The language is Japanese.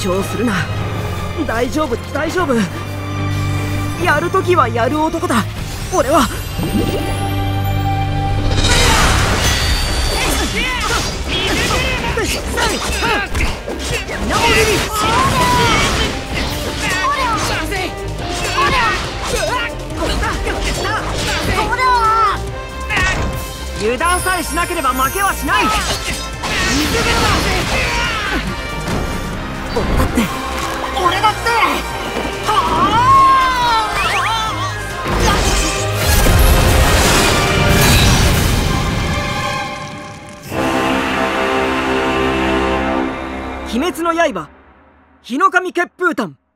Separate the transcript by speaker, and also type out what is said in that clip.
Speaker 1: 張するな。大丈夫大丈夫。やるときはやる男だ俺は。油断さえしなければ負けはしない。俺だって鬼滅の刃日の神血風炭。